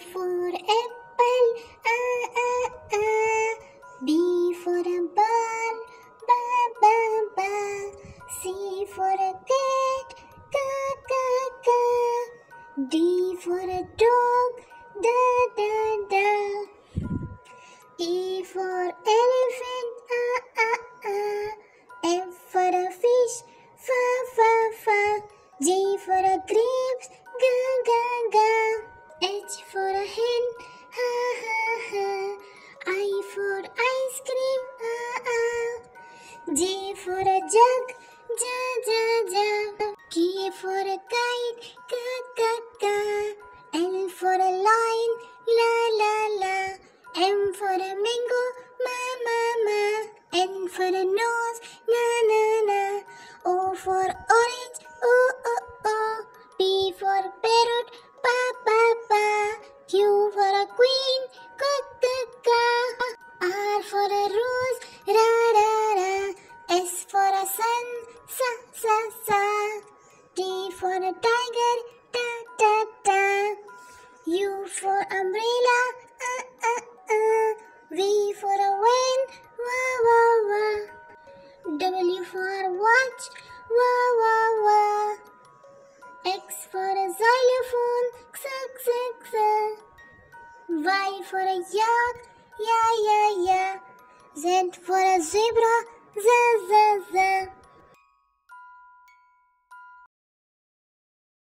for apple, A, A, A. B for a ball, Ba, Ba, Ba. C for a cat, Ka, Ka, Ka. D for a dog, Da, Da, Da. E for elephant, A, A, A. F for a fish, Fa, Fa, Fa. G for a grapes, Ga, Ga, Ga. H for a hen, Ha, Ha, Ha. I for ice cream, A, A. J for a jug, Ja, Ja, Ja. K for a kite, Ka, Ka, Ka. L for a lion, La, La, La. M for a mango, Ma, Ma, Ma. N for a nose, Na, Na, Na. O for orange, O, O, O. P for parrot, Pa, Pa, Pa. Q for a queen, Ka, Ka, Ka. R for a rose, Ra, Ra, Ra. S for a sun, Sa, Sa, Sa. T for a tiger, Ta, Ta, Ta. U for umbrella, V for a van, Va, Va, Va. W for watch, Va, Va, Va. X for a xylophone, X, X, X. Y for a yak, Ya, Ya, Ya. Z for a zebra, Z, Z, Z.